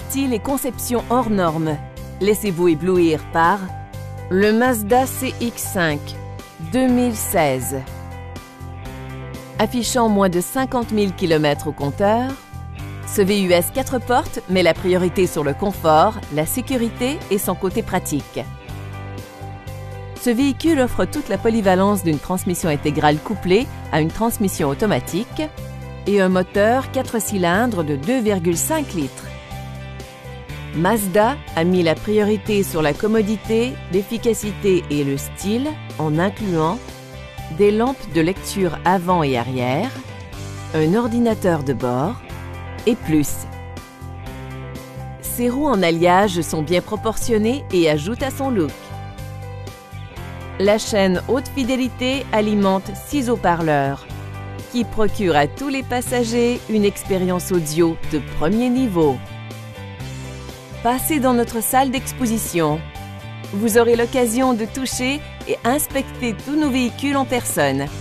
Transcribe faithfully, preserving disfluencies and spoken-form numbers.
style et conception hors normes. Laissez-vous éblouir par le Mazda C X cinq deux mille seize. Affichant moins de cinquante mille kilomètres au compteur, ce V U S quatre portes met la priorité sur le confort, la sécurité et son côté pratique. Ce véhicule offre toute la polyvalence d'une transmission intégrale couplée à une transmission automatique et un moteur quatre cylindres de deux virgule cinq litres. Mazda a mis la priorité sur la commodité, l'efficacité et le style en incluant des lampes de lecture avant et arrière, un ordinateur de bord et plus. Ses roues en alliage sont bien proportionnées et ajoutent à son look. La chaîne haute fidélité alimente six haut-parleurs qui procurent à tous les passagers une expérience audio de premier niveau. Passez dans notre salle d'exposition. Vous aurez l'occasion de toucher et inspecter tous nos véhicules en personne.